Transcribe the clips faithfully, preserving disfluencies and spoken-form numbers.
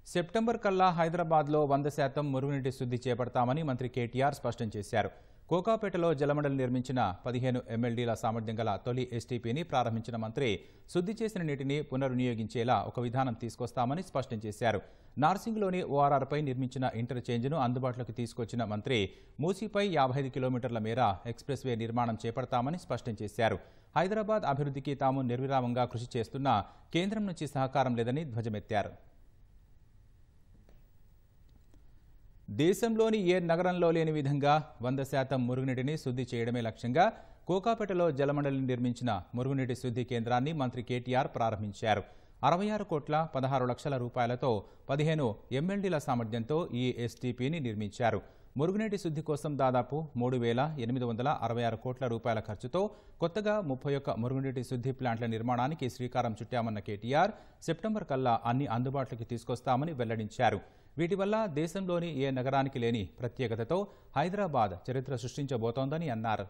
September కల్లా హైదరాబాద్లో వంద శాతం మురుగునీటి శుద్ధి చేపడతామని మంత్రి కేటీఆర్ స్పష్టం చేశారు. కోకాపేటలో జలమండలి నిర్మించిన పదిహేను ఎంఎల్డీల సామర్థ్యం గల తొలి ఎస్టీపీని ప్రారంభించిన మంత్రి శుద్ధి చేసిన నీటిని పునర్వినియోగించేలా ఒక విధానం తీసుకొస్తామని స్పష్టం చేశారు. నార్సింగ్లోని ఓఆర్ఆర్పై నిర్మించిన ఇంటర్చేంజ్ను అందుబాటులోకి తీసుకొచ్చిన మంత్రి మూసీపై యాభై ఐదు కిలోమీటర్ల మేర ఎక్స్ప్రెస్ వే నిర్మాణం చేపడతామని స్పష్టం చేశారు. హైదరాబాద్ అభివృద్ధికి తాము నిర్విరామంగా కృషి చేస్తున్నా కేంద్రం నుంచి సహకారం లేదని ధ్వజమెత్తారు. దేశంలోని ఏ నగరంలో లేని విధంగా వంద శాతం మురుగునీటిని శుద్ధి చేయడమే లక్ష్యంగా కోకాపేటలో జలమండలి నిర్మించిన మురుగునీటి శుద్ధి కేంద్రాన్ని మంత్రి కేటీఆర్ ప్రారంభించారు. అరవై ఆరు కోట్ల పదహారు లక్షల రూపాయలతో పదిహేను ఎంఎల్డీల సామర్థ్యంతో ఈ ఎస్టీపీని నిర్మించారు. మురుగునీటి శుద్ధి కోసం దాదాపు మూడు వేల ఎనిమిది వందల అరవై ఆరు కోట్ల రూపాయల ఖర్చుతో కొత్తగా ముప్పై ఒక్క మురుగునీటి శుద్ధి ప్లాంట్ల నిర్మాణానికి శ్రీకారం చుట్టామన్న కేటీఆర్ సెప్టెంబర్ కల్లా అన్ని అందుబాటులోకి తీసుకొస్తామని వెల్లడించారు. వీటి వల్ల దేశంలోని ఏ నగరానికి లేని ప్రత్యేకతతో హైదరాబాద్ చరిత్ర సృష్టించబోతోందని అన్నారు.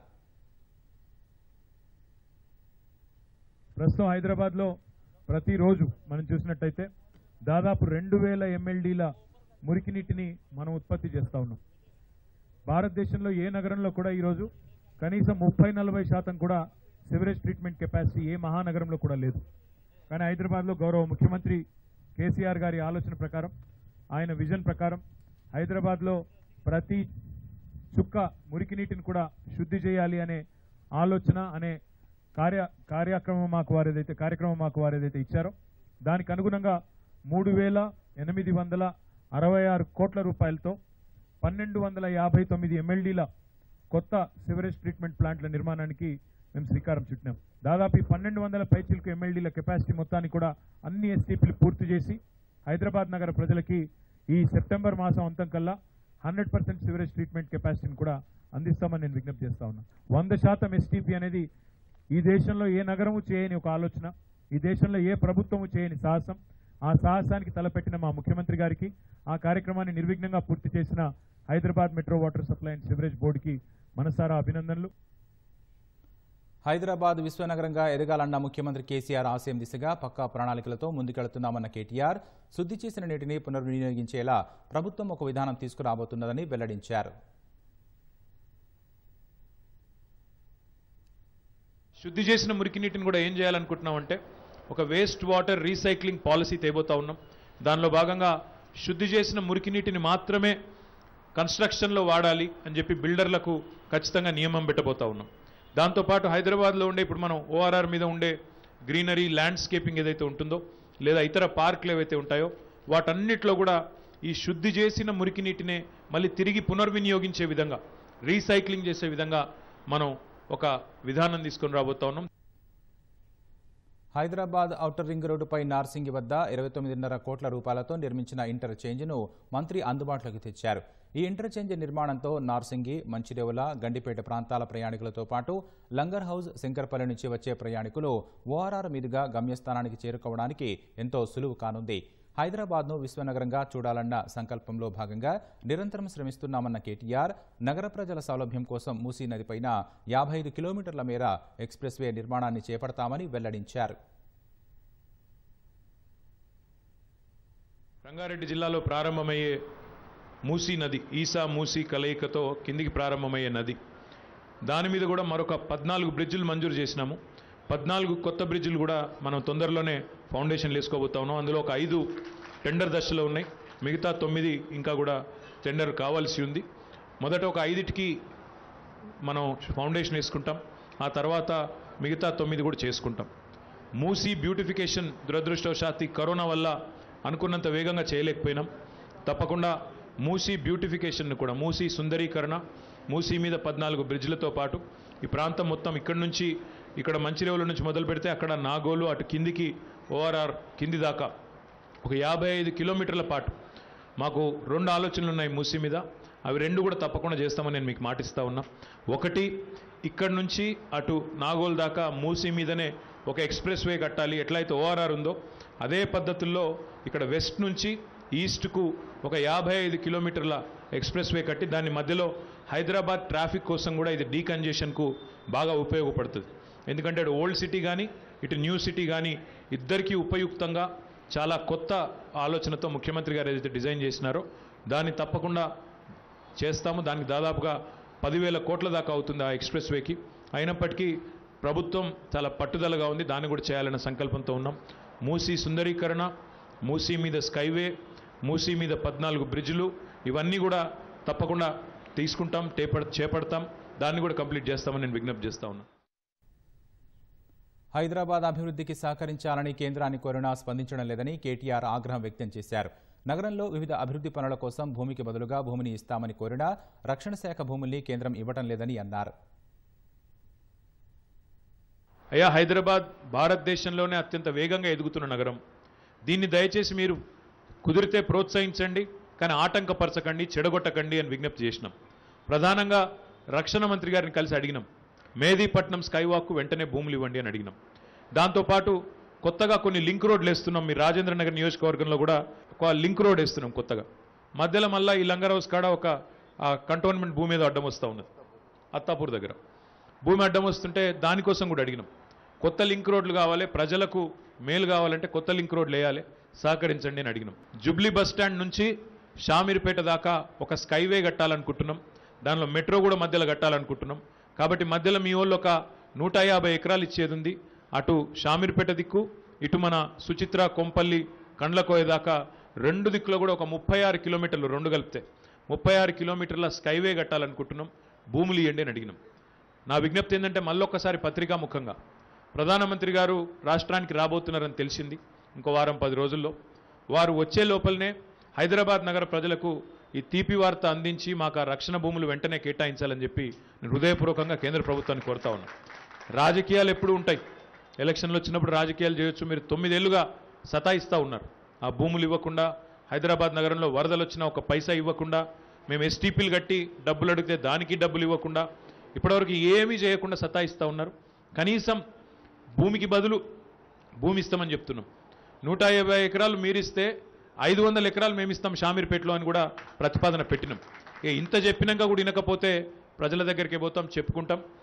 ప్రస్తుతం హైదరాబాద్లో ప్రతిరోజు మనం చూసినట్టయితే దాదాపు రెండు వేల ఎంఎల్డీల మురికి నీటిని మనం ఉత్పత్తి చేస్తూ ఉన్నాం. భారతదేశంలో ఏ నగరంలో కూడా ఈరోజు కనీసం ముప్పై నలభై శాతం కూడా సివరేజ్ ట్రీట్మెంట్ కెపాసిటీ ఏ మహానగరంలో కూడా లేదు. కానీ హైదరాబాద్లో గౌరవ ముఖ్యమంత్రి కేసీఆర్ గారి ఆలోచన ప్రకారం, ఆయన విజన్ ప్రకారం హైదరాబాద్లో ప్రతి చుక్క మురికి నీటిని కూడా శుద్ధి చేయాలి అనే ఆలోచన అనే కార్య కార్యక్రమం మాకు వారేదైతే కార్యక్రమం మాకు వారేదైతే ఇచ్చారో దానికి అనుగుణంగా మూడు వేల ఎనిమిది వందల అరవై ఆరు కోట్ల రూపాయలతో పన్నెండు వందల యాభై తొమ్మిది ఎంఎల్డీల కొత్త సివరేజ్ ట్రీట్మెంట్ ప్లాంట్ల నిర్మాణానికి మేము శ్రీకారం చుట్టినాం. దాదాపు ఈ పన్నెండు వందల పైచిలకు ఎంఎల్డీల కెపాసిటీ మొత్తాన్ని కూడా అన్ని ఎస్టీపీలు పూర్తి చేసి హైదరాబాద్ నగర ప్రజలకి ఈ సెప్టెంబర్ మాసం అంతం కల్లా హండ్రెడ్ పర్సెంట్ సివరేజ్ ట్రీట్మెంట్ కెపాసిటీని కూడా అందిస్తామని నేను విజ్ఞప్తి చేస్తా ఉన్నా. వంద శాతం ఎస్టీపీ అనేది ఈ దేశంలో ఏ నగరము చేయని ఒక ఆలోచన, ఈ దేశంలో ఏ ప్రభుత్వము చేయని సాహసం. ఆ సాహసానికి తలపెట్టిన మా ముఖ్యమంత్రి గారికి, ఆ కార్యక్రమాన్ని నిర్విఘ్నంగా పూర్తి చేసిన Hyderabad metro water supply and sewerage బోర్డుకి మనసారా అభినందనలు. హైదరాబాద్ విశ్వనగరంగా ఎదగాలన్న ముఖ్యమంత్రి కేసీఆర్ ఆశయం దిశగా పక్కా ప్రణాళికలతో ముందుకెళ్తున్నామన్న కేటీఆర్ శుద్ధి చేసిన నీటిని పునర్వినియోగించేలా ప్రభుత్వం ఒక విధానం తీసుకురాబోతున్నదని వెల్లడించారు. శుద్ధి చేసిన మురికి నీటిని కూడా ఏం చేయాలనుకుంటున్నామంటే ఒక వేస్ట్ వాటర్ రీసైక్లింగ్ పాలసీ తేబోతా ఉన్నాం. దానిలో భాగంగా శుద్ధి చేసిన మురికి నీటిని మాత్రమే కన్స్ట్రక్షన్లో వాడాలి అని చెప్పి బిల్డర్లకు ఖచ్చితంగా నియమం పెట్టబోతా ఉన్నాం. దాంతోపాటు హైదరాబాద్లో ఉండే ఇప్పుడు మనం ఓఆర్ఆర్ మీద ఉండే గ్రీనరీ ల్యాండ్స్కేపింగ్ ఏదైతే ఉంటుందో లేదా ఇతర పార్కులు ఏవైతే ఉంటాయో వాటన్నిటిలో కూడా ఈ శుద్ధి చేసిన మురికి నీటినే మళ్ళీ తిరిగి పునర్వినియోగించే విధంగా రీసైక్లింగ్ చేసే విధంగా మనం ఒక విధానం తీసుకొని రాబోతా ఉన్నాం. హైదరాబాద్ ఔటర్ రింగ్ రోడ్డుపై నార్సింగి వద్ద ఇరవై తొమ్మిదిన్నర కోట్ల రూపాయలతో నిర్మించిన ఇంటర్చేంజ్ను మంత్రి అందుబాటులోకి తెచ్చారు. ఈ ఇంటర్చేంజ్ నిర్మాణంతో నార్సింగి, మంచిరేవుల, గండిపేట ప్రాంతాల ప్రయాణికులతో పాటు లంగర్ హౌస్, శంకర్పల్లి నుంచి వచ్చే ప్రయాణికులు ఓఆర్ఆర్ మీదుగా గమ్యస్థానానికి చేరుకోవడానికి ఎంతో సులువు కానుంది. హైదరాబాద్ను విశ్వనగరంగా చూడాలన్న సంకల్పంలో భాగంగా నిరంతరం శ్రమిస్తున్నామన్న కేటీఆర్ నగర ప్రజల సౌలభ్యం కోసం మూసీ నదిపైన యాభై ఐదు కిలోమీటర్ల మేర ఎక్స్ప్రెస్ వే నిర్మాణాన్ని చేపడతామని వెల్లడించారు. రంగారెడ్డి జిల్లాలో ప్రారంభమయ్యే మూసీ నది ఈసా మూసీ కలయికతో కిందికి ప్రారంభమయ్యే నది, దాని మీద కూడా మరొక పద్నాలుగు బ్రిడ్జిలు మంజూరు చేసినాము. పద్నాలుగు కొత్త బ్రిడ్జిలు కూడా మనం తొందరలోనే ఫౌండేషన్లు వేసుకోబోతా ఉన్నాం. అందులో ఒక ఐదు టెండర్ దశలో ఉన్నాయి, మిగతా తొమ్మిది ఇంకా కూడా టెండర్ కావాల్సి ఉంది. మొదట ఒక ఐదిటికి మనం ఫౌండేషన్ వేసుకుంటాం, ఆ తర్వాత మిగతా తొమ్మిది కూడా చేసుకుంటాం. మూసీ బ్యూటిఫికేషన్ దురదృష్టవశాత్తు కరోనా వల్ల అనుకున్నంత వేగంగా చేయలేకపోయినాం. తప్పకుండా మూసీ బ్యూటిఫికేషన్ కూడా, మూసీ సుందరీకరణ, మూసీ మీద పద్నాలుగు బ్రిడ్జ్లతో పాటు ఈ ప్రాంతం మొత్తం ఇక్కడి నుంచి ఇక్కడ మంచిరేవుల నుంచి మొదలు పెడితే అక్కడ నాగోలు అటు కిందికి ఓఆర్ఆర్ కింది దాకా ఒక యాభై ఐదు కిలోమీటర్ల పాటు మాకు రెండు ఆలోచనలు ఉన్నాయి మూసీ మీద. అవి రెండు కూడా తప్పకుండా చేస్తామని నేను మీకు మాటిస్తా ఉన్నా. ఒకటి, ఇక్కడ నుంచి అటు నాగోల్ దాకా మూసీ మీదనే ఒక ఎక్స్ప్రెస్ వే కట్టాలి. ఎట్లయితే ఓఆర్ఆర్ ఉందో అదే పద్ధతుల్లో ఇక్కడ వెస్ట్ నుంచి ఈస్ట్కు ఒక యాభై ఐదు కిలోమీటర్ల ఎక్స్ప్రెస్ వే కట్టి దాని మధ్యలో హైదరాబాద్ ట్రాఫిక్ కోసం కూడా ఇది డీకంజెషన్కు బాగా ఉపయోగపడుతుంది. ఎందుకంటే అటు ఓల్డ్ సిటీ కానీ ఇటు న్యూ సిటీ కానీ ఇద్దరికీ ఉపయుక్తంగా చాలా కొత్త ఆలోచనతో ముఖ్యమంత్రి గారు ఏదైతే డిజైన్ చేసినారో దాన్ని తప్పకుండా చేస్తాము. దానికి దాదాపుగా పదివేల కోట్ల దాకా అవుతుంది ఆ ఎక్స్ప్రెస్ వేకి. అయినప్పటికీ ప్రభుత్వం చాలా పట్టుదలగా ఉంది, దాన్ని కూడా చేయాలనే సంకల్పంతో ఉన్నాం. మూసీ సుందరీకరణ, మూసీ మీద స్కైవే, మూసీ మీద పద్నాలుగు బ్రిడ్జ్లు, ఇవన్నీ కూడా తప్పకుండా తీసుకుంటాం, చేపడతాం, దాన్ని కూడా కంప్లీట్ చేస్తామని నేను విజ్ఞప్తి చేస్తా ఉన్నా. హైదరాబాద్ అభివృద్ధికి సహకరించాలని కేంద్రాన్ని కోరినా స్పందించడం లేదని కేటీఆర్ ఆగ్రహం వ్యక్తం చేశారు. నగరంలో వివిధ అభివృద్ధి పనుల కోసం భూమికి బదులుగా భూమిని ఇస్తామని కోరినా రక్షణ శాఖ భూముల్ని కేంద్రం ఇవ్వటం లేదని అన్నారు. అయ్యా, హైదరాబాద్ భారతదేశంలోనే అత్యంత వేగంగా ఎదుగుతున్న నగరం. దీన్ని దయచేసి మీరు కుదిరితే ప్రోత్సహించండి, కానీ ఆటంకపరచకండి, చెడగొట్టకండి అని విజ్ఞప్తి చేసినాం. ప్రధానంగా రక్షణ మంత్రి గారిని కలిసి అడిగినాం, మేదీపట్నం స్కైవాక్కు వెంటనే భూములు ఇవ్వండి అని అడిగినాం. దాంతోపాటు కొత్తగా కొన్ని లింక్ రోడ్లు వేస్తున్నాం. మీ రాజేంద్ర నగర్ నియోజకవర్గంలో కూడా ఒక లింక్ రోడ్ వేస్తున్నాం కొత్తగా. మధ్యలో మళ్ళీ ఈ లంగర్ హౌస్ కాడ ఒక కంటోన్మెంట్ భూమి మీద అడ్డం వస్తూ ఉన్నది, అత్తాపూర్ దగ్గర భూమి అడ్డం వస్తుంటే దానికోసం కూడా అడిగినాం. కొత్త లింక్ రోడ్లు కావాలి, ప్రజలకు మేలు కావాలంటే కొత్త లింక్ రోడ్లు వేయాలి, సహకరించండి అని అడిగినాం. జుబ్లీ బస్ స్టాండ్ నుంచి షామీర్పేట దాకా ఒక స్కైవే కట్టాలనుకుంటున్నాం, దానిలో మెట్రో కూడా మధ్యలో కట్టాలనుకుంటున్నాం. కాబట్టి మధ్యలో మీ వాళ్ళు ఒక నూట యాభై ఎకరాలు ఇచ్చేది ఉంది. అటు షామీర్పేట దిక్కు, ఇటు మన సుచిత్ర కొంపల్లి కండ్లకోయ దాకా రెండు దిక్కులో కూడా ఒక ముప్పై ఆరు కిలోమీటర్లు రెండు కలిపితే ముప్పై ఆరు కిలోమీటర్ల స్కైవే కట్టాలనుకుంటున్నాం, భూములు ఇవ్వండి అని అడిగినాం. నా విజ్ఞప్తి ఏంటంటే మళ్ళొక్కసారి పత్రికాముఖంగా ప్రధానమంత్రి గారు రాష్ట్రానికి రాబోతున్నారని తెలిసింది. ఇంకో వారం పది రోజుల్లో వారు వచ్చే లోపలనే హైదరాబాద్ నగర ప్రజలకు ఈ తీపి వార్త అందించి మాకు ఆ రక్షణ భూములు వెంటనే కేటాయించాలని చెప్పి నేను హృదయపూర్వకంగా కేంద్ర ప్రభుత్వాన్ని కోరుతా ఉన్నా. రాజకీయాలు ఎప్పుడు ఉంటాయి, ఎలక్షన్లు వచ్చినప్పుడు రాజకీయాలు చేయొచ్చు. మీరు తొమ్మిదేళ్లుగా సతాయిస్తూ ఉన్నారు. ఆ భూములు ఇవ్వకుండా, హైదరాబాద్ నగరంలో వరదలు వచ్చినా ఒక పైసా ఇవ్వకుండా, మేము ఎస్టీపీలు కట్టి డబ్బులు అడిగితే దానికి డబ్బులు ఇవ్వకుండా, ఇప్పటివరకు ఏమీ చేయకుండా సతాయిస్తూ ఉన్నారు. కనీసం భూమికి బదులు భూమి ఇస్తామని చెప్తున్నాం. నూట యాభై ఎకరాలు మీరిస్తే ఐదు వందల ఎకరాలు మేమిస్తాం షామీర్పేటలో అని కూడా ప్రతిపాదన పెట్టినాం. ఇంత చెప్పినాక కూడా వినకపోతే ప్రజల దగ్గరికి పోతాం, చెప్పుకుంటాం.